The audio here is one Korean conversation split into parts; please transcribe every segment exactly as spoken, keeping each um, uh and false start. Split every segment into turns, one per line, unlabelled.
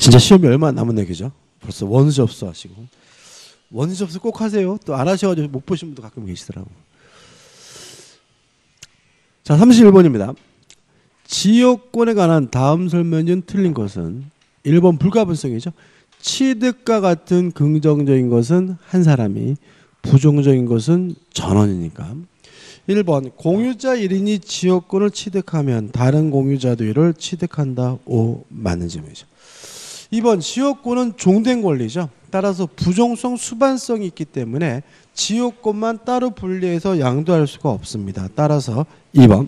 진짜 시험이 얼마 남은 얘기죠. 벌써 원수 접수 하시고. 원수 접수 꼭 하세요. 또 안 하셔가지고 못 보신 분도 가끔 계시더라고요. 자, 삼십일 번입니다. 지역권에 관한 다음 설명 중 틀린 것은 일 번 불가분성이죠. 취득과 같은 긍정적인 것은 한 사람이, 부정적인 것은 전원이니까. 일 번 공유자 일 인이 지역권을 취득하면 다른 공유자도 이를 취득한다. 오, 맞는 질문이죠. 이 번 지역권은 종된 권리죠. 따라서 부종성 수반성이 있기 때문에 지역권만 따로 분리해서 양도할 수가 없습니다. 따라서 이 번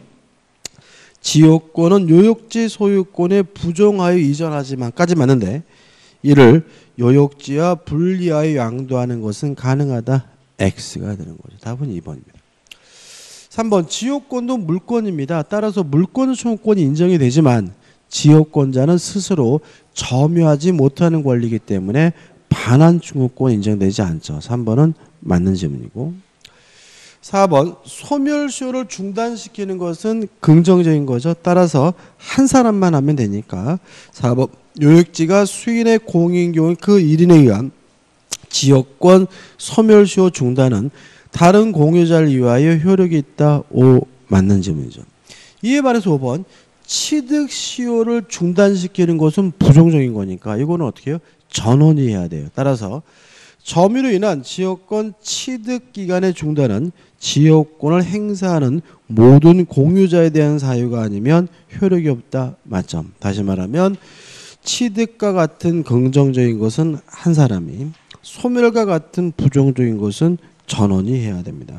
지역권은 요역지 소유권에 부종하여 이전하지만까지 맞는데 이를 요역지와 분리하여 양도하는 것은 가능하다. X가 되는 거죠. 답은 이 번입니다. 삼 번 지역권도 물권입니다. 따라서 물권 소유권이 인정이 되지만 지역권자는 스스로 점유하지 못하는 권리이기 때문에 반환 충고권 인정되지 않죠. 삼 번은 맞는 질문이고. 사 번 소멸시효를 중단시키는 것은 긍정적인 거죠. 따라서 한 사람만 하면 되니까 사 번 요역지가 수인의 공인 경우 그 일 인에 의한 지역권 소멸시효 중단은 다른 공유자를 위하여 효력이 있다. 오, 맞는 질문이죠. 이에 반해서 오 번 취득시효를 중단시키는 것은 부정적인 거니까 이거는 어떻게 해요? 전원이 해야 돼요. 따라서 점유로 인한 지역권 취득 기간의 중단은 지역권을 행사하는 모든 공유자에 대한 사유가 아니면 효력이 없다. 맞점. 다시 말하면 취득과 같은 긍정적인 것은 한 사람이, 소멸과 같은 부정적인 것은 전원이 해야 됩니다.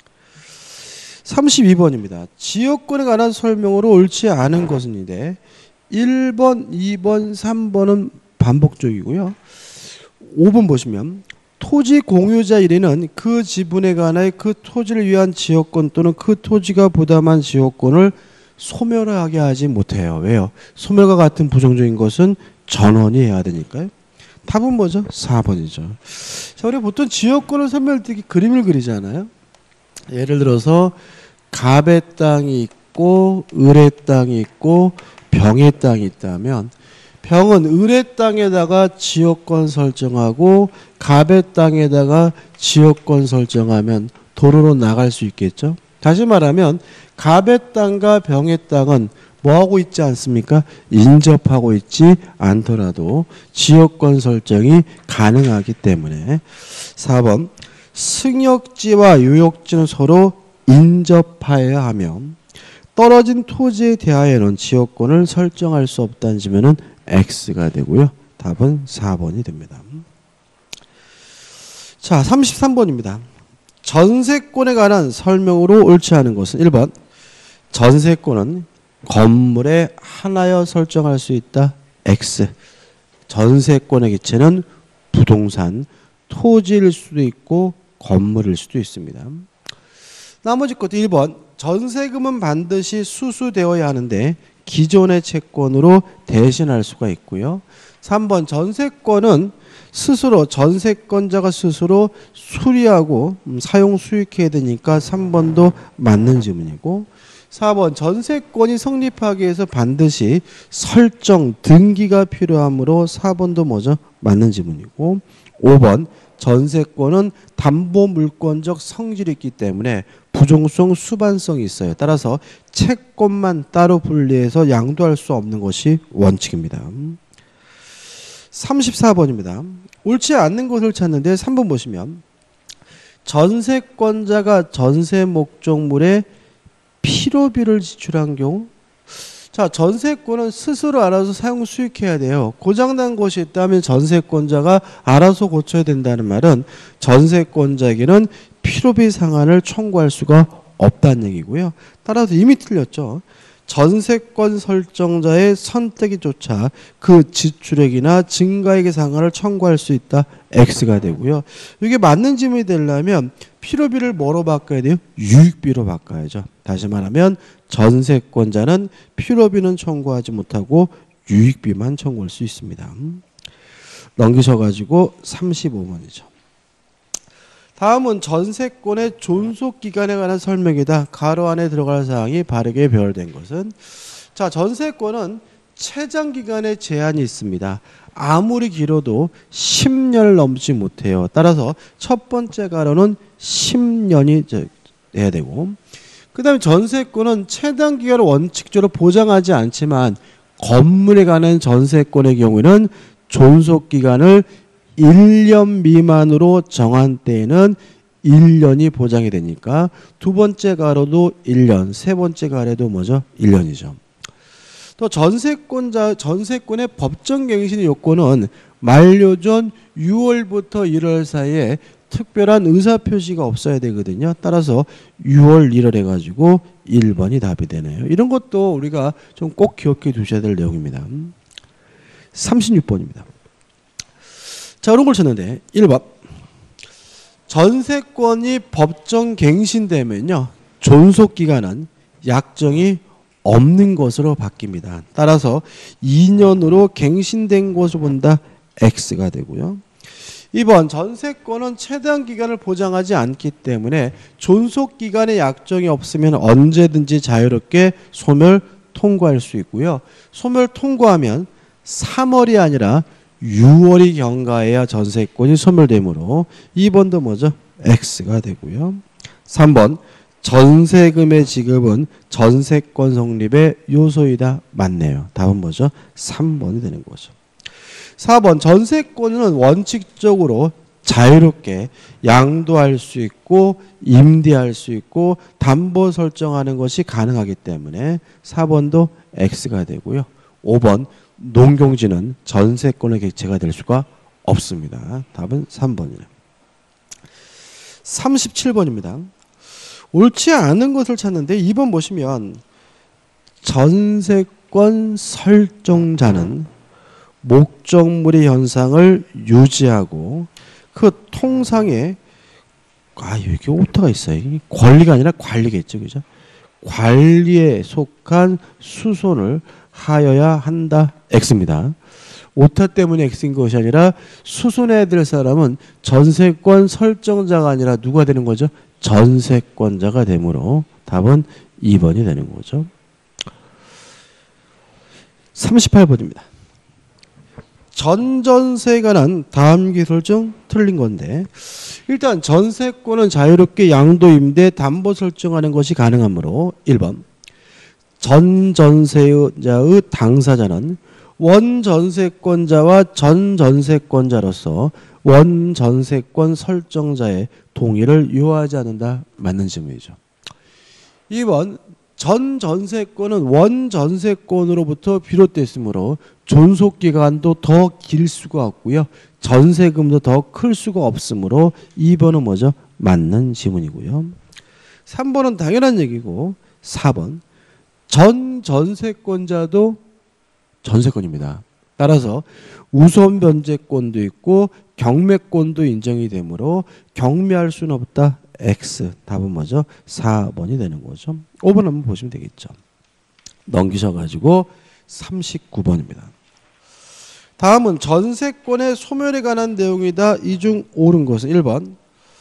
삼십이 번입니다. 지역권에 관한 설명으로 옳지 않은 것인데 일 번, 이 번, 삼 번은 반복적이고요. 오 번 보시면 토지 공유자 일 인은 그 지분에 관하여 그 토지를 위한 지역권 또는 그 토지가 부담한 지역권을 소멸하게 하지 못해요. 왜요? 소멸과 같은 부정적인 것은 전원이 해야 되니까요. 답은 뭐죠? 사 번이죠. 자, 우리 보통 지역권을 설명할 때 그림을 그리잖아요. 예를 들어서 갑의 땅이 있고 을의 땅이 있고 병의 땅이 있다면 병은 을의 땅에다가 지역권 설정하고 갑의 땅에다가 지역권 설정하면 도로로 나갈 수 있겠죠. 다시 말하면 갑의 땅과 병의 땅은 뭐하고 있지 않습니까? 인접하고 있지 않더라도 지역권 설정이 가능하기 때문에 사 번 승역지와 요역지는 서로 인접하여야 하며 떨어진 토지에 대하여는 지역권을 설정할 수 없다는 지면은 X가 되고요. 답은 사 번이 됩니다. 자, 삼십삼 번입니다. 전세권에 관한 설명으로 옳지 않은 것은 일 번 전세권은 건물에 하나여 설정할 수 있다. X. 전세권의 기체는 부동산, 토지일 수도 있고 건물일 수도 있습니다. 나머지 것도 일 번 전세금은 반드시 수수되어야 하는데 기존의 채권으로 대신할 수가 있고요. 삼 번 전세권은 스스로 전세권자가 스스로 수리하고 사용 수익해야 되니까 삼 번도 맞는 질문이고 사 번 전세권이 성립하기 위해서 반드시 설정 등기가 필요하므로 사 번도 뭐죠? 맞는 질문이고 오 번 전세권은 담보물권적 성질이 있기 때문에 부종성 수반성이 있어요. 따라서 채권만 따로 분리해서 양도할 수 없는 것이 원칙입니다. 삼십사 번입니다. 옳지 않는 것을 찾는데 삼 번 보시면 전세권자가 전세 목적물에 필요비를 지출한 경우 자 전세권은 스스로 알아서 사용 수익해야 돼요. 고장난 것이 있다면 전세권자가 알아서 고쳐야 된다는 말은 전세권자에게는 필요비 상환을 청구할 수가 없다는 얘기고요. 따라서 이미 틀렸죠. 전세권 설정자의 선택이 조차 그 지출액이나 증가액의 상환을 청구할 수 있다. X가 되고요. 이게 맞는 질문이 되려면 필요비를 뭐로 바꿔야 돼요? 유익비로 바꿔야죠. 다시 말하면 전세권자는 필요비는 청구하지 못하고 유익비만 청구할 수 있습니다. 넘기셔가지고 삼십오 번이죠. 다음은 전세권의 존속기간에 관한 설명이다. 가로 안에 들어갈 사항이 바르게 배열된 것은 자 전세권은 최장 기간에 제한이 있습니다. 아무리 길어도 십 년을 넘지 못해요. 따라서 첫 번째 가로는 십 년이 돼야 되고, 그 다음에 전세권은 최단 기간을 원칙적으로 보장하지 않지만 건물에 관한 전세권의 경우에는 존속 기간을 일 년 미만으로 정한 때에는 일 년이 보장이 되니까 두 번째 가로도 일 년, 세 번째 가로도 뭐죠? 일 년이죠. 또 전세권자, 전세권의 법정 갱신의 요건은 만료 전 유월부터 일월 사이에 특별한 의사표시가 없어야 되거든요. 따라서 유월, 일월 해가지고 일 번이 답이 되네요. 이런 것도 우리가 좀 꼭 기억해 두셔야 될 내용입니다. 삼십육 번입니다. 자, 이런 걸 쳤는데 일 번. 전세권이 법정 갱신되면요, 존속기간은 약정이 없는 것으로 바뀝니다. 따라서 이 년으로 갱신된 것을 본다. X가 되고요. 이 번. 전세권은 최대한 기간을 보장하지 않기 때문에 존속기간에 약정이 없으면 언제든지 자유롭게 소멸 통과할 수 있고요. 소멸 통과하면 삼월이 아니라 유월이 경과해야 전세권이 소멸되므로 이 번도 뭐죠? X가 되고요. 삼 번. 전세금의 지급은 전세권 성립의 요소이다. 맞네요. 답은 뭐죠? 삼 번이 되는 거죠. 사 번. 전세권은 원칙적으로 자유롭게 양도할 수 있고 임대할 수 있고 담보 설정하는 것이 가능하기 때문에 사 번도 X가 되고요. 오 번. 농경지는 전세권의 객체가 될 수가 없습니다. 답은 삼 번이네요. 삼십칠 번입니다. 옳지 않은 것을 찾는데 이 번 보시면 전세권 설정자는 목적물의 현상을 유지하고 그 통상에, 아, 여기 오타가 있어요. 권리가 아니라 관리겠죠. 그죠? 관리에 속한 수손을 하여야 한다. X입니다. 오타 때문에 X인 것이 아니라 수손해야 될 사람은 전세권 설정자가 아니라 누가 되는 거죠? 전세권자가 되므로 답은 이 번이 되는 거죠. 삼십팔 번입니다. 전전세에 관한 다음 기술 중 틀린 건데, 일단 전세권은 자유롭게 양도, 임대, 담보 설정하는 것이 가능하므로 일 번. 전전세자의 당사자는 원전세권자와 전전세권자로서 원전세권 설정자의 동의를 요하지 않는다. 맞는 질문이죠. 이 번. 전전세권은 원전세권으로부터 비롯됐으므로 존속기간도 더 길 수가 없고요. 전세금도 더 클 수가 없으므로 이 번은 뭐죠? 맞는 지문이고요. 삼 번은 당연한 얘기고, 사 번. 전전세권자도 전세권입니다. 따라서 우선 변제권도 있고 경매권도 인정이 되므로 경매할 수는 없다. X. 답은 뭐죠? 사 번이 되는 거죠. 오 번 한번 보시면 되겠죠. 넘기셔가지고 삼십구 번입니다. 다음은 전세권의 소멸에 관한 내용이다. 이 중 옳은 것은 일 번.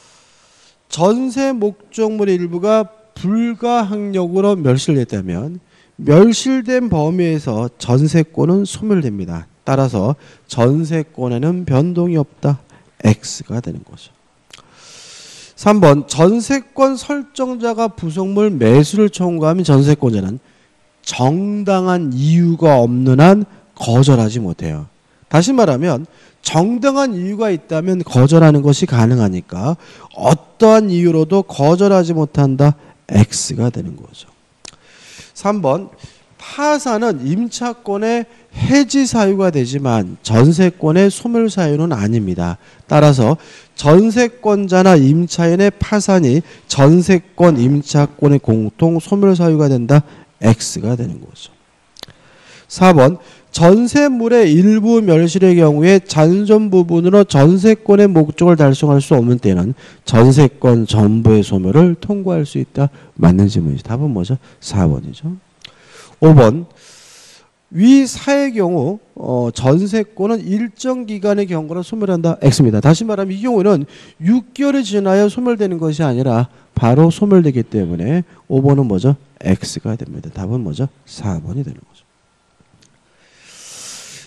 전세 목적물의 일부가 불가항력으로 멸실됐다면 멸실된 범위에서 전세권은 소멸됩니다. 따라서 전세권에는 변동이 없다. X가 되는 거죠. 삼 번. 전세권 설정자가 부속물 매수를 청구하면 전세권자는 정당한 이유가 없는 한 거절하지 못해요. 다시 말하면 정당한 이유가 있다면 거절하는 것이 가능하니까 어떠한 이유로도 거절하지 못한다. X가 되는 거죠. 삼 번. 파산은 임차권의 해지 사유가 되지만 전세권의 소멸 사유는 아닙니다. 따라서 전세권자나 임차인의 파산이 전세권, 임차권의 공통 소멸 사유가 된다. X가 되는 거죠. 사 번. 전세물의 일부 멸실의 경우에 잔존 부분으로 전세권의 목적을 달성할 수 없는 때는 전세권 전부의 소멸을 통과할 수 있다. 맞는 질문이죠. 답은 뭐죠? 사 번이죠. 오 번. 위 사의 경우 어, 전세권은 일정 기간의 경과로 소멸한다. X입니다. 다시 말하면 이 경우는 육 개월이 지나야 소멸되는 것이 아니라 바로 소멸되기 때문에 오 번은 뭐죠? X가 됩니다. 답은 뭐죠? 사 번이 되는 거죠.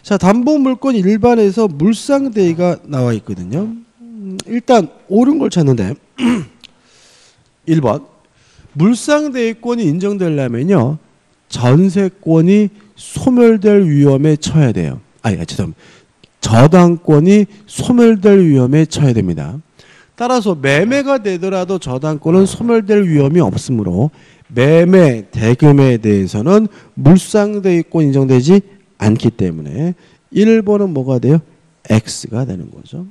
자, 담보물권 일반에서 물상대위가 나와 있거든요. 음, 일단 옳은 걸 찾는데 일 번 물상대위권이 인정되려면요 전세권이 소멸될 위험에 처해야 돼요. 아니, 죄송합니다. 저당권이 소멸될 위험에 처해야 됩니다. 따라서 매매가 되더라도 저당권은 소멸될 위험이 없으므로 매매 대금에 대해서는 물상대위권 인정되지 않기 때문에 일 번은 뭐가 돼요? X가 되는 거죠.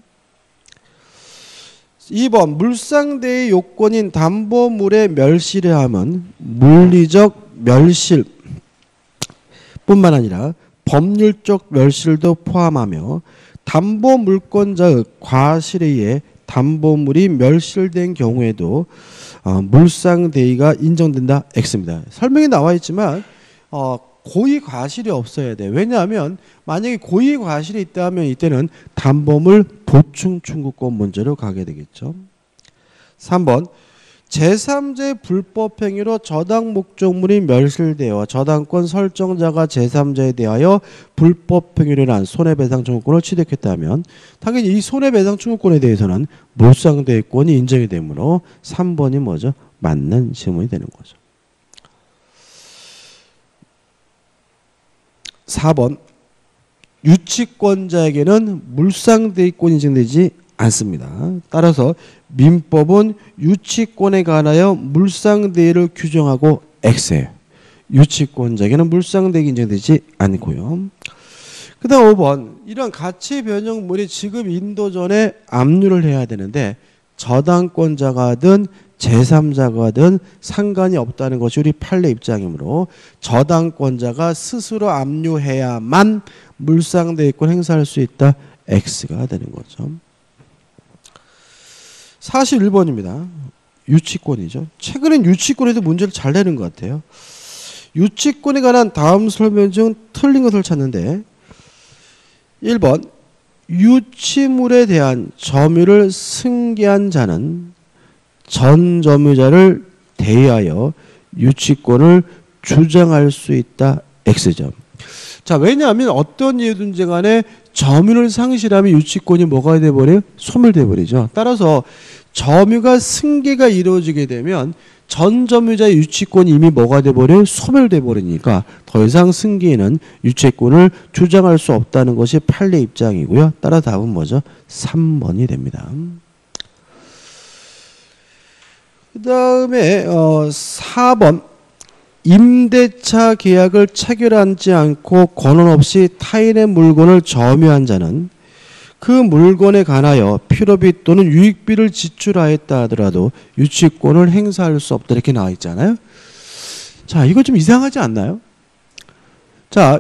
이 번 물상대위 요건인 담보물의 멸실을 하면 물리적 멸실 뿐만 아니라 법률적 멸실도 포함하며 담보물권자의 과실에 의해 담보물이 멸실된 경우에도 어, 물상대위가 인정된다. X입니다. 설명이 나와 있지만 어, 고의 과실이 없어야 돼. 왜냐하면 만약에 고의 과실이 있다면 이때는 담보물 보충 청구권 문제로 가게 되겠죠. 삼 번 제삼자의 불법 행위로 저당 목적물이 멸실되어 저당권 설정자가 제삼자에 대하여 불법 행위를 한 손해배상 청구권을 취득했다면 당연히 이 손해배상 청구권에 대해서는 물상대위권이 인정이 되므로 삼 번이 뭐죠? 맞는 질문이 되는 거죠. 사 번 유치권자에게는 물상대위권이 인정되지 않습니다. 따라서 민법은 유치권에 관하여 물상대위를 규정하고 X예요. 유치권자에게는 물상대위가 인정되지 않고요. 그 다음 오 번 이런 가치 변형물이 지급 인도 전에 압류를 해야 되는데 저당권자가든 제삼자가든 상관이 없다는 것이 우리 판례 입장이므로 저당권자가 스스로 압류해야만 물상대위권 행사할 수 있다. X가 되는 거죠. 사십일 번입니다. 유치권이죠. 최근엔 유치권에도 문제를 잘 내는 것 같아요. 유치권에 관한 다음 설명 중 틀린 것을 찾는데 일 번 유치물에 대한 점유를 승계한 자는 전 점유자를 대의하여 유치권을 주장할 수 있다. X점. 자, 왜냐하면 어떤 이유든지 간에 점유를 상실하면 유치권이 뭐가 돼버려요? 소멸돼 버리죠. 따라서 점유가 승계가 이루어지게 되면 전 점유자의 유치권이 이미 뭐가 돼버려요? 소멸돼 버리니까 더 이상 승계에는 유치권을 주장할 수 없다는 것이 판례 입장이고요. 따라 답은 뭐죠? 삼 번이 됩니다. 그 다음에 어, 사 번 임대차 계약을 체결하지 않고 권한 없이 타인의 물건을 점유한 자는 그 물건에 관하여 필요비 또는 유익비를 지출하였다 하더라도 유치권을 행사할 수 없다 이렇게 나와 있잖아요. 자, 이거 좀 이상하지 않나요? 자,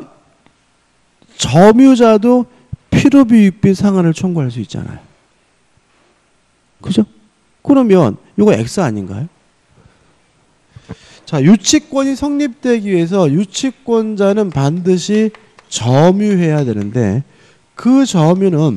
점유자도 필요비 유익비 상한을 청구할 수 있잖아요. 그죠? 그러면 이거 X 아닌가요? 자, 유치권이 성립되기 위해서 유치권자는 반드시 점유해야 되는데 그 점유는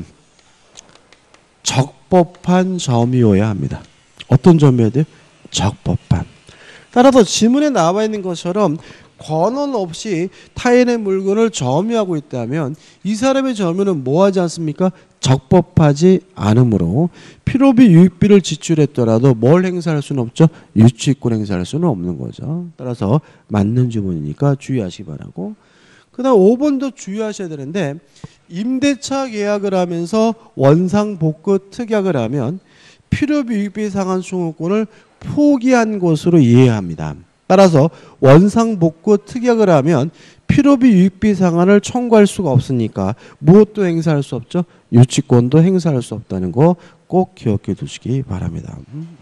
적법한 점유여야 합니다. 어떤 점유여야 돼요? 적법한. 따라서 지문에 나와 있는 것처럼 권한 없이 타인의 물건을 점유하고 있다면 이 사람의 점유는 뭐하지 않습니까? 적법하지 않으므로 필요비 유익비를 지출했더라도 뭘 행사할 수는 없죠? 유치권 행사할 수는 없는 거죠. 따라서 맞는 주문이니까 주의하시기 바라고. 그 다음 오 번도 주의하셔야 되는데 임대차 계약을 하면서 원상복구 특약을 하면 필요비 유익비 상한 청구권을 포기한 것으로 이해합니다. 따라서 원상복구 특약을 하면 필요비 유익비 상한을 청구할 수가 없으니까 무엇도 행사할 수 없죠? 유치권도 행사할 수 없다는 거 꼭 기억해 두시기 바랍니다.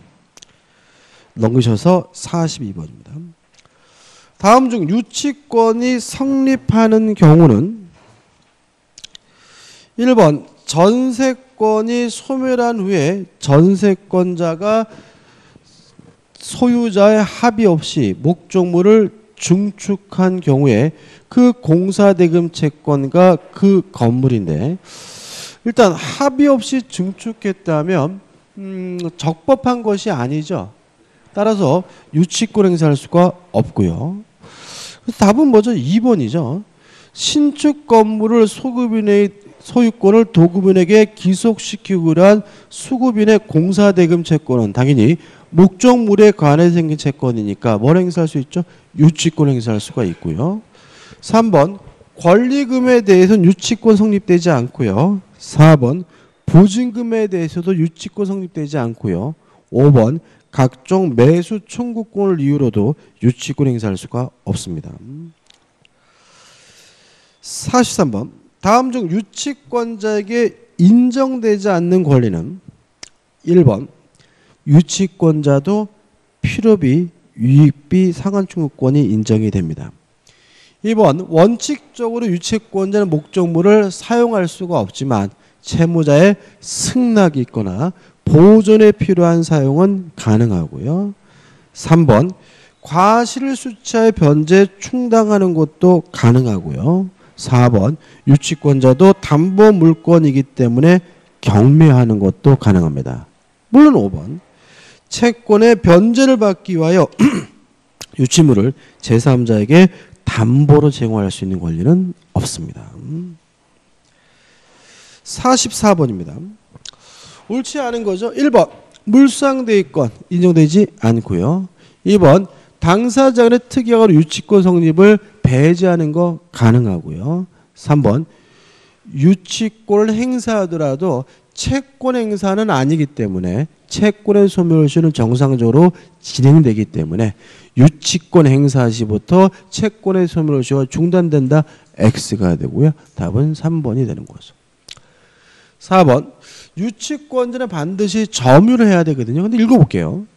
넘기셔서 사십이 번입니다. 다음 중 유치권이 성립하는 경우는 일 번 전세권이 소멸한 후에 전세권자가 소유자의 합의 없이 목적물을 증축한 경우에 그 공사대금 채권과 그 건물인데 일단 합의 없이 증축했다면 음, 적법한 것이 아니죠. 따라서 유치권 행사할 수가 없고요. 답은 뭐죠? 이 번이죠. 신축 건물을 소급인의 소유권을 도급인에게 기속시키고 한 수급인의 공사대금 채권은 당연히 목적물에 관해 생긴 채권이니까 뭘 행사할 수 있죠? 유치권 행사할 수가 있고요. 삼 번 권리금에 대해서는 유치권 성립되지 않고요. 사 번 보증금에 대해서도 유치권 성립되지 않고요. 오 번 각종 매수 청구권을 이유로도 유치권 행사할 수가 없습니다. 사십삼 번 다음 중 유치권자에게 인정되지 않는 권리는 일 번 유치권자도 필요비, 유익비, 상환청구권이 인정이 됩니다. 이 번 원칙적으로 유치권자는 목적물을 사용할 수가 없지만 채무자의 승낙이 있거나 보존에 필요한 사용은 가능하고요. 삼 번 과실수차의 변제 충당하는 것도 가능하고요. 사 번 유치권자도 담보 물건이기 때문에 경매하는 것도 가능합니다. 물론 오 번 채권의 변제를 받기 위하여 유치물을 제삼자에게 담보로 제공할 수 있는 권리는 없습니다. 사십사 번입니다. 옳지 않은 거죠. 일 번 물상대위권 인정되지 않고요. 이 번 당사자 간의 특약으로 유치권 성립을 배제하는 거 가능하고요. 삼 번 유치권을 행사하더라도 채권 행사는 아니기 때문에 채권의 소멸시는 정상적으로 진행되기 때문에 유치권 행사 시부터 채권의 소멸시가 중단된다. X가 되고요. 답은 삼 번이 되는 거죠. 사 번 유치권자는 반드시 점유를 해야 되거든요. 근데 읽어볼게요.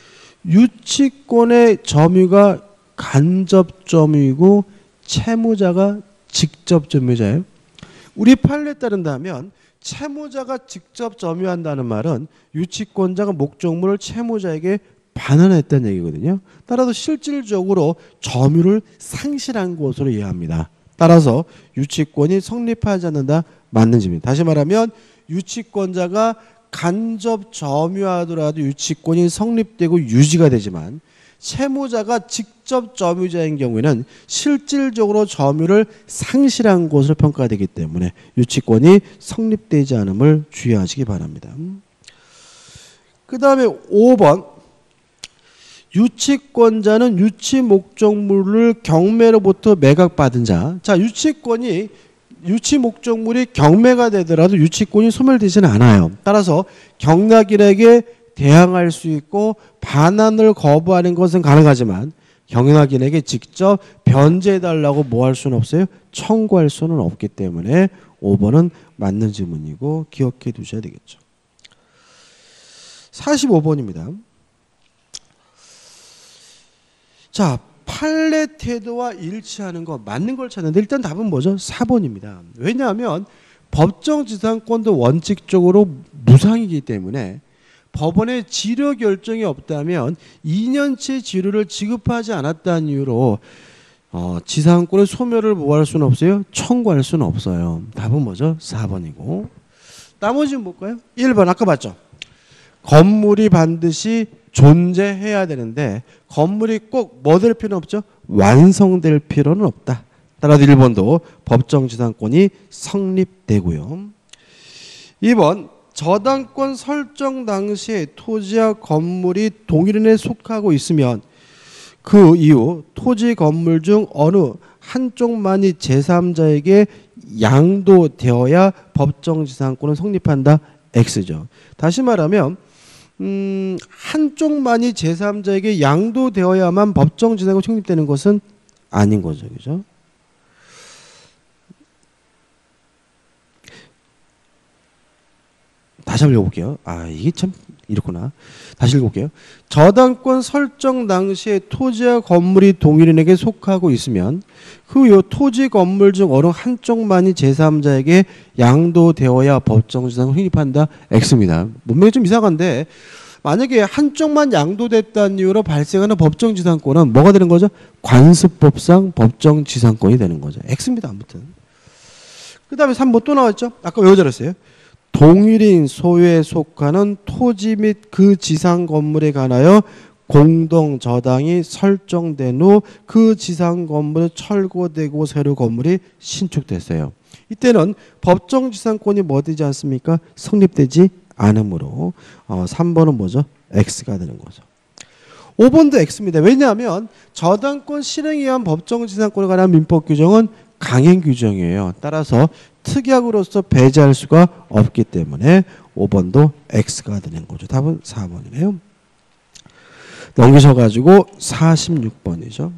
유치권의 점유가 간접 점유이고 채무자가 직접 점유자예요. 우리 판례에 따른다면 채무자가 직접 점유한다는 말은 유치권자가 목적물을 채무자에게 반환했다는 얘기거든요. 따라서 실질적으로 점유를 상실한 것으로 이해합니다. 따라서 유치권이 성립하지 않는다. 맞는 집입니다. 다시 말하면 유치권자가 간접 점유하더라도 유치권이 성립되고 유지가 되지만 채무자가 직접 점유자인 경우에는 실질적으로 점유를 상실한 것으로 평가되기 때문에 유치권이 성립되지 않음을 주의하시기 바랍니다. 그 다음에 오 번 유치권자는 유치 목적물을 경매로부터 매각받은 자. 자, 유치권이 유치 목적물이 경매가 되더라도 유치권이 소멸되지는 않아요. 따라서 경락인에게 대항할 수 있고 반환을 거부하는 것은 가능하지만 경락인에게 직접 변제해달라고 뭐 할 수는 없어요? 청구할 수는 없기 때문에 오 번은 맞는 질문이고 기억해 두셔야 되겠죠. 사십오 번입니다. 자, 판례 태도와 일치하는 거 맞는 걸 찾는데 일단 답은 뭐죠? 사 번입니다. 왜냐하면 법정지상권도 원칙적으로 무상이기 때문에 법원의 지료 결정이 없다면 이 년치 지료를 지급하지 않았다는 이유로 어, 지상권의 소멸을 뭐 할 수는 없어요? 청구할 수는 없어요. 답은 뭐죠? 사 번이고 나머지는 뭘까요? 일 번 아까 봤죠? 건물이 반드시 존재해야 되는데 건물이 꼭 뭐 될 필요는 없죠? 완성될 필요는 없다. 따라서 일 번도 법정지상권이 성립되고요. 이 번 저당권 설정 당시에 토지와 건물이 동일인에 속하고 있으면 그 이후 토지 건물 중 어느 한쪽만이 제삼자에게 양도되어야 법정지상권은 성립한다. X죠. 다시 말하면 음, 한쪽만이 제삼자에게 양도되어야만 법정지상권이 성립되는 것은 아닌 거죠. 그죠? 다시 한번 읽어볼게요. 아, 이게 참 이렇구나. 다시 읽어볼게요. 저당권 설정 당시에 토지와 건물이 동일인에게 속하고 있으면 그 요 토지 건물 중 어느 한쪽만이 제삼자에게 양도되어야 법정지상권이 성립한다. X입니다. 문맥이 좀 이상한데 만약에 한쪽만 양도됐다는 이유로 발생하는 법정지상권은 뭐가 되는 거죠? 관습법상 법정지상권이 되는 거죠. X입니다. 아무튼. 그 다음에 삼 번 또 나왔죠? 아까 외워드렸어요. 동일인 소유에 속하는 토지 및 그 지상 건물에 관하여 공동 저당이 설정된 후 그 지상 건물이 철거되고 새로 건물이 신축됐어요. 이때는 법정 지상권이 뭐 되지 않습니까? 성립되지 않으므로 어, 삼 번은 뭐죠? X가 되는 거죠. 오 번도 X입니다. 왜냐하면 저당권 실행에 의한 법정 지상권에 관한 민법 규정은 강행 규정이에요. 따라서 특약으로서 배제할 수가 없기 때문에 오 번도 X가 되는 거죠. 답은 사 번이네요. 넘기셔가지고 사십육 번이죠.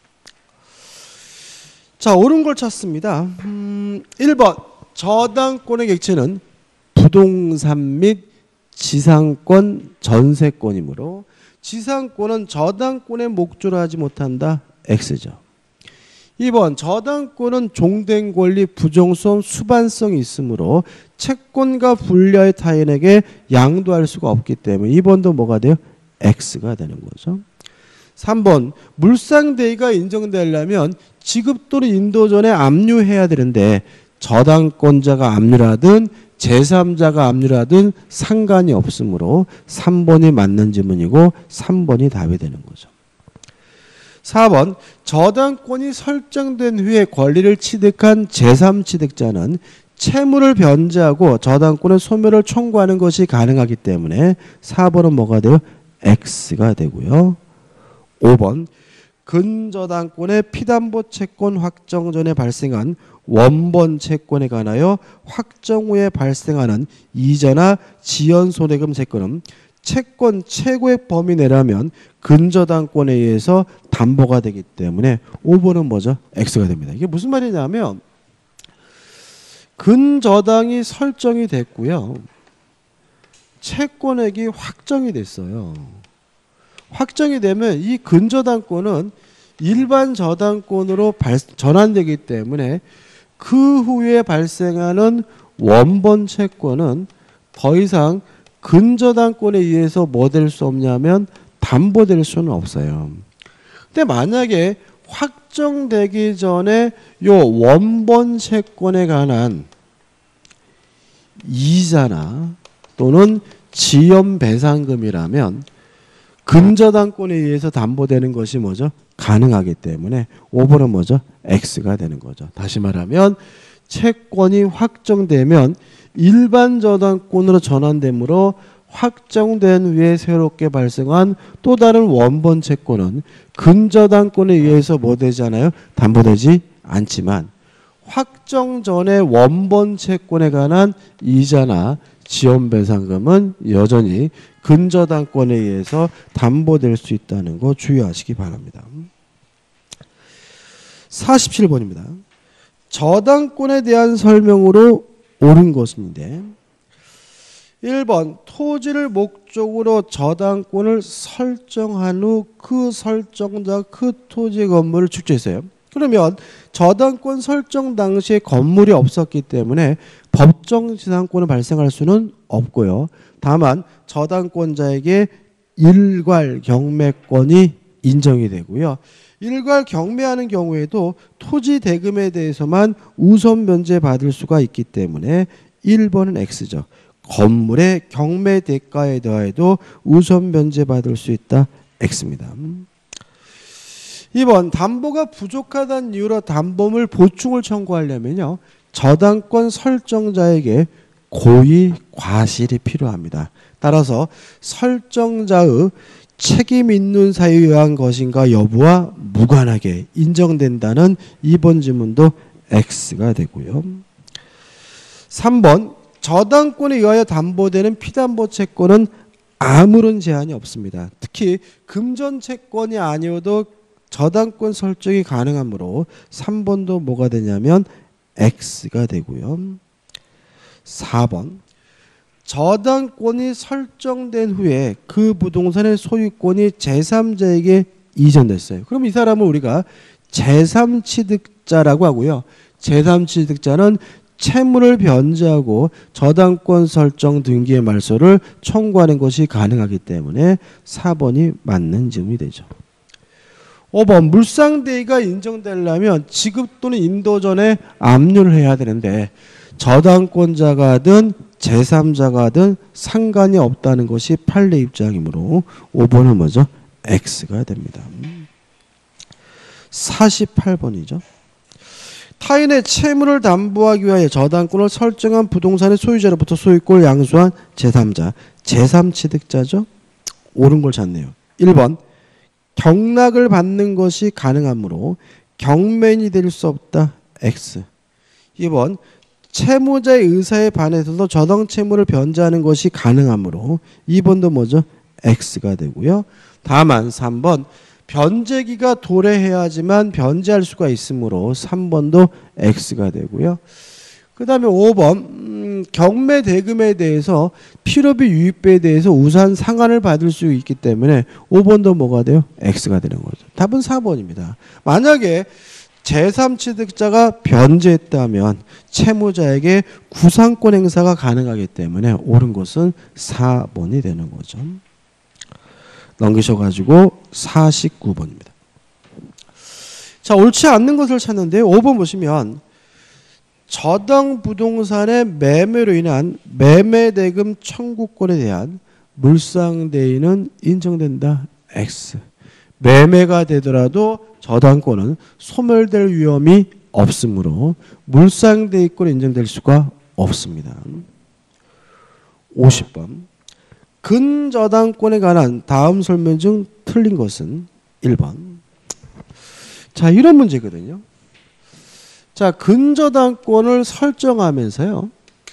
자, 옳은 걸 찾습니다. 음, 일 번 저당권의 객체는 부동산 및 지상권, 전세권이므로 지상권은 저당권의 목조를 하지 못한다. X죠. 이 번 저당권은 종된 권리, 부정성, 수반성이 있으므로 채권과 분리하여 타인에게 양도할 수가 없기 때문에 이 번도 뭐가 돼요? X가 되는 거죠. 삼 번 물상대의가 인정되려면 지급 또는 인도 전에 압류해야 되는데 저당권자가 압류하든 제삼자가 압류하든 상관이 없으므로 삼 번이 맞는 지문이고 삼 번이 답이 되는 거죠. 사 번 저당권이 설정된 후에 권리를 취득한 제삼 취득자는 채무를 변제하고 저당권의 소멸을 청구하는 것이 가능하기 때문에 사 번은 뭐가 돼요? X가 되고요. 오 번 근저당권의 피담보 채권 확정 전에 발생한 원본 채권에 관하여 확정 후에 발생하는 이자나 지연 손해금 채권은 채권 최고액 범위 내라면 근저당권에 의해서 담보가 되기 때문에 오 번은 뭐죠? X가 됩니다. 이게 무슨 말이냐면 근저당이 설정이 됐고요. 채권액이 확정이 됐어요. 확정이 되면 이 근저당권은 일반 저당권으로 발, 전환되기 때문에 그 후에 발생하는 원본 채권은 더 이상 근저당권에 의해서 뭐 될 수 없냐면 담보될 수는 없어요. 근데 만약에 확정되기 전에 요 원본 채권에 관한 이자나 또는 지연 배상금이라면 근저당권에 의해서 담보되는 것이 뭐죠? 가능하기 때문에 오 번은 뭐죠? X가 되는 거죠. 다시 말하면 채권이 확정되면 일반 저당권으로 전환되므로 확정된 후에 새롭게 발생한 또 다른 원본 채권은 근저당권에 의해서 뭐 되잖아요? 담보되지 않지만 확정 전에 원본 채권에 관한 이자나 지연배상금은 여전히 근저당권에 의해서 담보될 수 있다는 거 주의하시기 바랍니다. 사십칠 번입니다. 저당권에 대한 설명으로 옳은 것인데 일 번 토지를 목적으로 저당권을 설정한 후 그 설정자 그 토지 건물을 축조했어요. 그러면 저당권 설정 당시에 건물이 없었기 때문에 법정 지상권을 발생할 수는 없고요. 다만 저당권자에게 일괄 경매권이 인정이 되고요. 일괄 경매하는 경우에도 토지 대금에 대해서만 우선 변제 받을 수가 있기 때문에 일 번은 X죠. 건물의 경매 대가에 더해도 우선 변제 받을 수 있다. X입니다. 이 번 담보가 부족하다는 이유로 담보물 보충을 청구하려면요. 저당권 설정자에게 고의 과실이 필요합니다. 따라서 설정자의 책임 있는 사유에 의한 것인가 여부와 무관하게 인정된다는 이 번 지문도 X가 되고요. 삼 번 저당권에 의하여 담보되는 피담보 채권은 아무런 제한이 없습니다. 특히 금전 채권이 아니어도 저당권 설정이 가능하므로 삼 번도 뭐가 되냐면 X가 되고요. 사 번 저당권이 설정된 후에 그 부동산의 소유권이 제삼자에게 이전됐어요. 그럼 이 사람을 우리가 제삼 취득자라고 하고요. 제삼 취득자는 채무를 변제하고 저당권 설정 등기의 말소를 청구하는 것이 가능하기 때문에 사 번이 맞는 질문이 되죠. 오 번 물상대의가 인정되려면 지급 또는 인도 전에 압류를 해야 되는데 저당권자가든 제삼자가든 상관이 없다는 것이 판례 입장이므로 오 번은 뭐죠? X가 됩니다. 사십팔 번이죠. 타인의 채무를 담보하기 위하여 저당권을 설정한 부동산의 소유자로부터 소유권을 양수한 제삼자, 제삼 취득자죠. 옳은 걸 찾네요. 일 번 경락을 받는 것이 가능하므로 경매인이 될 수 없다. X. 이 번 채무자의 의사에 반해서도 저당 채무를 변제하는 것이 가능하므로 이 번도 뭐죠? X가 되고요. 다만 삼 번 변제기가 도래해야지만 변제할 수가 있으므로 삼 번도 X가 되고요. 그 다음에 오 번 음, 경매 대금에 대해서 필요비 유입비에 대해서 우선 상한을 받을 수 있기 때문에 오 번도 뭐가 돼요? X가 되는 거죠. 답은 사 번입니다. 만약에 제삼 취득자가 변제했다면 채무자에게 구상권 행사가 가능하기 때문에 옳은 것은 사 번이 되는 거죠. 넘기셔가지고 사십구 번입니다. 자, 옳지 않는 것을 찾는데요. 오 번 보시면 저당 부동산의 매매로 인한 매매대금 청구권에 대한 물상대인은 인정된다. X. 매매가 되더라도 저당권은 소멸될 위험이 없으므로 물상대인권이 인정될 수가 없습니다. 오십 번 근저당권에 관한 다음 설명 중 틀린 것은 일 번. 자, 이런 문제거든요. 자, 근저당권을 설정하면서요.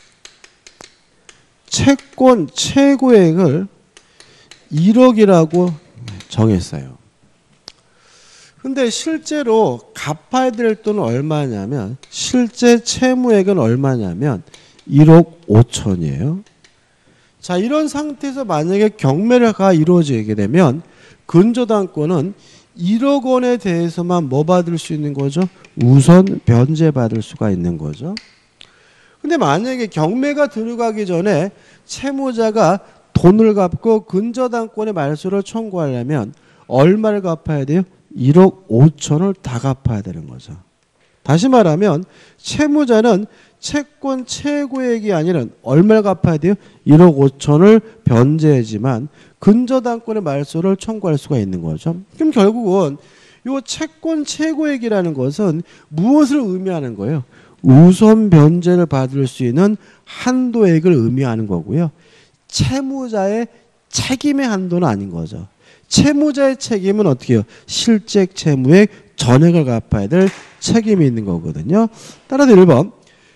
채권 최고액을 일억이라고 정했어요. 근데 실제로 갚아야 될 돈은 얼마냐면 실제 채무액은 얼마냐면 일억 오천이에요. 자, 이런 상태에서 만약에 경매가 이루어지게 되면 근저당권은 일억 원에 대해서만 뭐 받을 수 있는 거죠? 우선 변제받을 수가 있는 거죠. 근데 만약에 경매가 들어가기 전에 채무자가 돈을 갚고 근저당권의 말소를 청구하려면 얼마를 갚아야 돼요? 일억 오천을 다 갚아야 되는 거죠. 다시 말하면 채무자는 채권 최고액이 아니라 얼마를 갚아야 돼요? 일억 오천을 변제하지만 근저당권의 말소를 청구할 수가 있는 거죠. 그럼 결국은 이 채권 최고액이라는 것은 무엇을 의미하는 거예요? 우선 변제를 받을 수 있는 한도액을 의미하는 거고요. 채무자의 책임의 한도는 아닌 거죠. 채무자의 책임은 어떻게 해요? 실제 채무액 전액을 갚아야 될 책임이 있는 거거든요. 따라서 일 번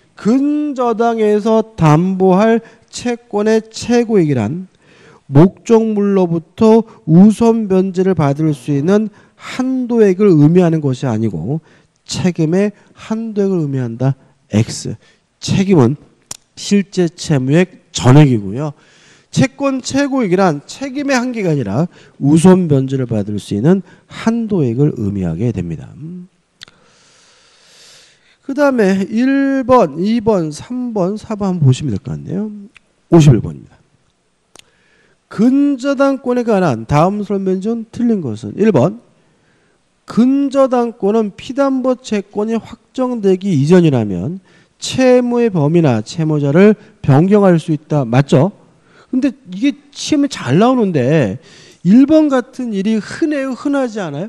근저당에서 담보할 채권의 최고액이란 목적물로부터 우선 변제를 받을 수 있는 한도액을 의미하는 것이 아니고 책임의 한도액을 의미한다. X. 책임은 실제 채무액 전액이고요. 채권 최고액이란 책임의 한계가 아니라 우선 변제를 받을 수 있는 한도액을 의미하게 됩니다. 그 다음에 일 번, 이 번, 삼 번, 사 번 한번 보시면 될 것 같네요. 오십일 번입니다. 근저당권에 관한 다음 설명 중 틀린 것은 일 번 근저당권은 피담보 채권이 확정되기 이전이라면 채무의 범위나 채무자를 변경할 수 있다. 맞죠? 근데 이게 시험에 잘 나오는데 일 번 같은 일이 흔해요? 흔하지 않아요?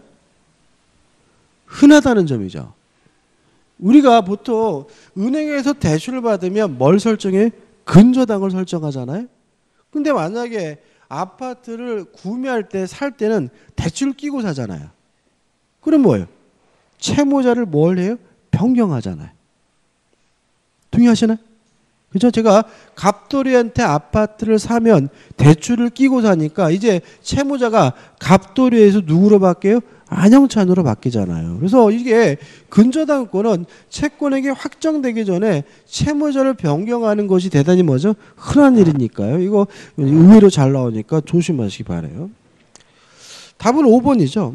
흔하다는 점이죠. 우리가 보통 은행에서 대출을 받으면 뭘 설정해? 근저당을 설정하잖아요. 근데 만약에 아파트를 구매할 때, 살 때는 대출 끼고 사잖아요. 그럼 뭐예요? 채무자를 뭘 해요? 변경하잖아요. 동의하시나요? 그죠? 제가 갑돌이한테 아파트를 사면 대출을 끼고 사니까 이제 채무자가 갑돌이에서 누구로 바뀌어요? 안영찬으로 바뀌잖아요. 그래서 이게 근저당권은 채권액이 확정되기 전에 채무자를 변경하는 것이 대단히 뭐죠? 흔한 일이니까요. 이거 의외로 잘 나오니까 조심하시기 바라요. 답은 오 번이죠.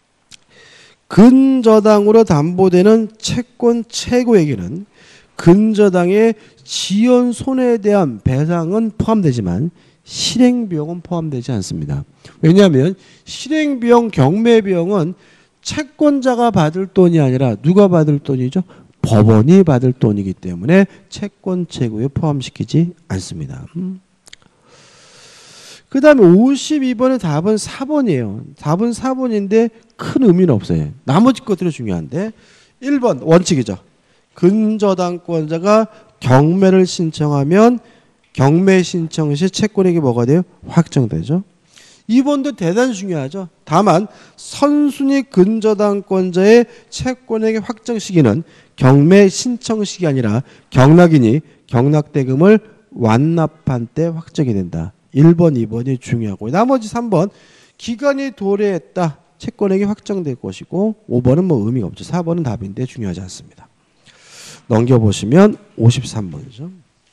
근저당으로 담보되는 채권 최고액에는 근저당의 지연 손해에 대한 배상은 포함되지만 실행비용은 포함되지 않습니다. 왜냐하면 실행비용, 경매비용은 채권자가 받을 돈이 아니라 누가 받을 돈이죠? 법원이 받을 돈이기 때문에 채권 최고에 포함시키지 않습니다. 그 다음에 오십이 번의 답은 사 번이에요. 답은 사 번인데 큰 의미는 없어요. 나머지 것들이 중요한데 일 번 원칙이죠. 근저당권자가 경매를 신청하면 경매 신청 시 채권액이 뭐가 돼요? 확정되죠. 이 번도 대단히 중요하죠. 다만 선순위 근저당권자의 채권액의 확정 시기는 경매 신청 시기 아니라 경락이니 경락대금을 완납한 때 확정이 된다. 일 번, 이 번이 중요하고 나머지 삼 번 기간이 도래했다. 채권액이 확정될 것이고 오 번은 뭐 의미가 없죠. 사 번은 답인데 중요하지 않습니다. 넘겨보시면 오십삼 번이죠.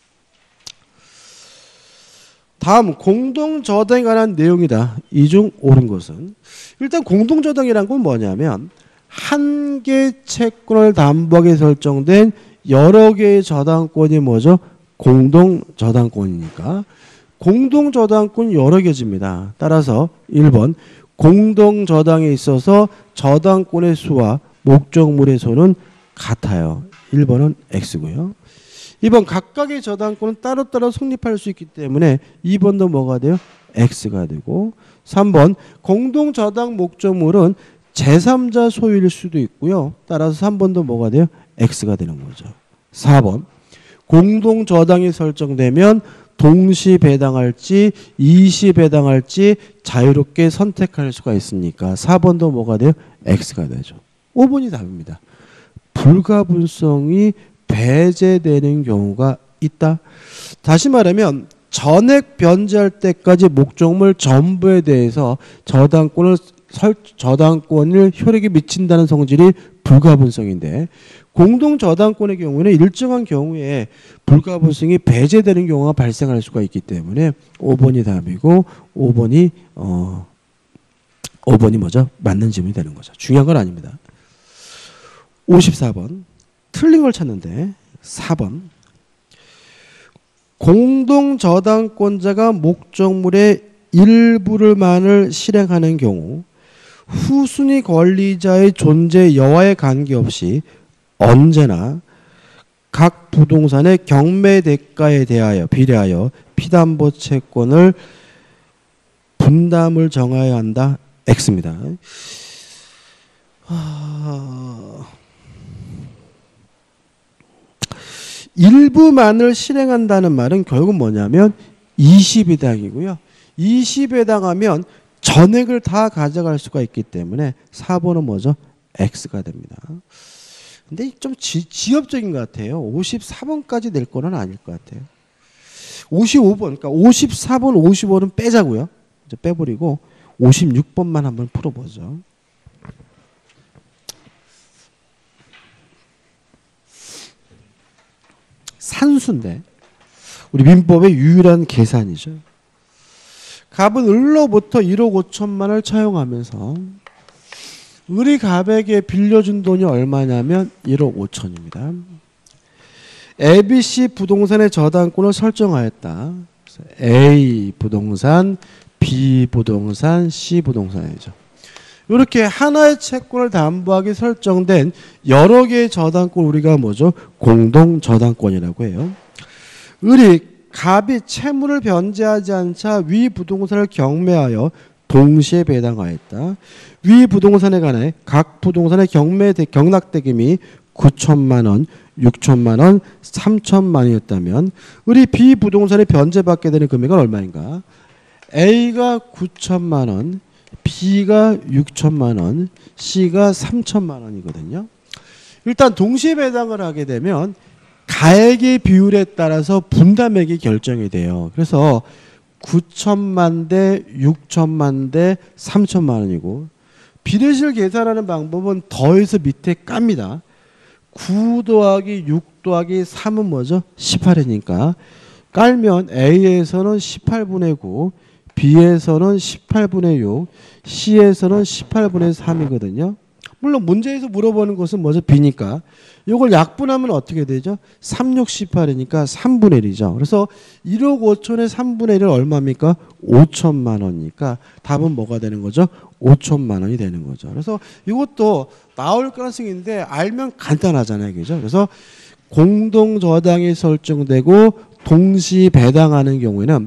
다음 공동저당에 관한 내용이다. 이 중 옳은 것은 일단 공동저당이란 건 뭐냐면 한 개 채권을 담보하게 설정된 여러 개의 저당권이 뭐죠? 공동저당권이니까 공동저당권 여러 개집니다. 따라서 일 번 공동저당에 있어서 저당권의 수와 목적물의 수는 같아요. 일 번은 X고요. 이 번 각각의 저당권은 따로따로 성립할 수 있기 때문에 이 번도 뭐가 돼요? X가 되고 삼 번 공동저당 목적물은 제삼자 소유일 수도 있고요. 따라서 삼 번도 뭐가 돼요? X가 되는 거죠. 사 번 공동저당이 설정되면 동시 배당할지 이시 배당할지 자유롭게 선택할 수가 있으니까 사 번도 뭐가 돼요? X가 되죠. 오 번이 답입니다. 불가분성이 배제되는 경우가 있다. 다시 말하면 전액 변제할 때까지 목적물 전부에 대해서 저당권을 설, 저당권을 효력이 미친다는 성질이 불가분성인데 공동저당권의 경우에는 일정한 경우에 불가분성이 배제되는 경우가 발생할 수가 있기 때문에 오 번이 답이고 오 번이 어 오 번이 뭐죠? 맞는 질문이 되는 거죠. 중요한 건 아닙니다. 오십사 번 틀린 걸 찾는데 사 번 공동저당권자가 목적물의 일부를만을 실행하는 경우 후순위 권리자의 존재 여하에 관계없이 언제나 각 부동산의 경매 대가에 대하여 비례하여 피담보 채권을 분담을 정해야 한다. X입니다. 하... 일부만을 실행한다는 말은 결국 뭐냐면 이십 배당이고요. 이십 배당하면 전액을 다 가져갈 수가 있기 때문에 사 번은 뭐죠? X가 됩니다. 근데 좀 지, 지엽적인 것 같아요. 오십사 번까지 낼 거는 아닐 것 같아요. 오십오 번, 그러니까 오십사 번, 오십오 번은 빼자고요. 이제 빼버리고 오십육 번만 한번 풀어보죠. 산수인데 우리 민법의 유일한 계산이죠. 갑은 을로부터 일억 오천만을 차용하면서 을이 갑에게 빌려준 돈이 얼마냐면 일억 오천입니다. 에이비씨 부동산의 저당권을 설정하였다. A 부동산, B 부동산, C 부동산이죠. 이렇게 하나의 채권을 담보하게 설정된 여러 개의 저당권 우리가 뭐죠? 공동저당권이라고 해요. 을이 갑이 채무를 변제하지 않자 위 부동산을 경매하여 동시에 배당하였다. 위 부동산에 관해 각 부동산의 경매 경락대금이 구천만 원, 육천만 원, 삼천만 원이었다면 을이 B 부동산에 변제받게 되는 금액은 얼마인가? A가 구천만 원, B가 육천만 원, C가 삼천만 원이거든요. 일단 동시에 배당을 하게 되면 가액의 비율에 따라서 분담액이 결정이 돼요. 그래서 구천만 대 육천만 대 삼천만 원이고 비례실 계산하는 방법은 더해서 밑에 깝니다. 구 더하기 육 더하기 삼은 뭐죠? 십팔이니까 깔면 A에서는 십팔분의 구, B에서는 십팔분의 육, C에서는 십팔분의 삼이거든요. 물론 문제에서 물어보는 것은 뭐죠? B니까. 이걸 약분하면 어떻게 되죠? 삼, 육, 십팔이니까 삼분의 일이죠. 그래서 일억 오천의 삼분의 일은 얼마입니까? 오천만 원이니까 답은 뭐가 되는 거죠? 오천만 원이 되는 거죠. 그래서 이것도 나올 가능성인데 알면 간단하잖아요. 그죠? 그래서 공동저당이 설정되고 동시 배당하는 경우에는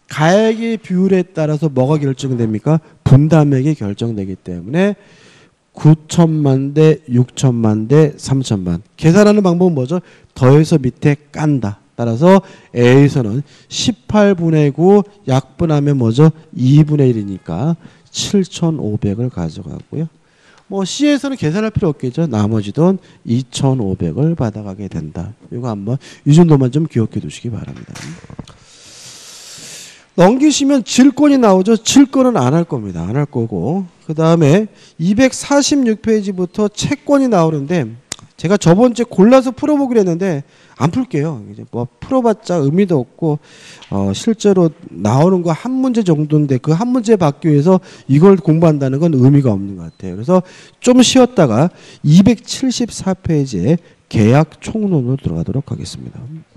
가액의 비율에 따라서 뭐가 결정됩니까? 분담액이 결정되기 때문에 구천만 대 육천만 대 삼천만. 계산하는 방법은 뭐죠? 더해서 밑에 깐다. 따라서 A에서는 십팔분의 구 약분하면 뭐죠? 이분의 일이니까 칠천오백을 가져가고요. 뭐 C에서는 계산할 필요 없겠죠. 나머지 돈 이천오백을 받아가게 된다. 이거 한번 이 정도만 좀 기억해 두시기 바랍니다. 넘기시면 질권이 나오죠. 질권은 안 할 겁니다. 안 할 거고. 그 다음에 이백사십육 페이지부터 채권이 나오는데 제가 저번 주에 골라서 풀어보기로 했는데 안 풀게요. 이제 뭐 풀어봤자 의미도 없고 어 실제로 나오는 거 한 문제 정도인데 그 한 문제 받기 위해서 이걸 공부한다는 건 의미가 없는 것 같아요. 그래서 좀 쉬었다가 이백칠십사 페이지에 계약 총론으로 들어가도록 하겠습니다.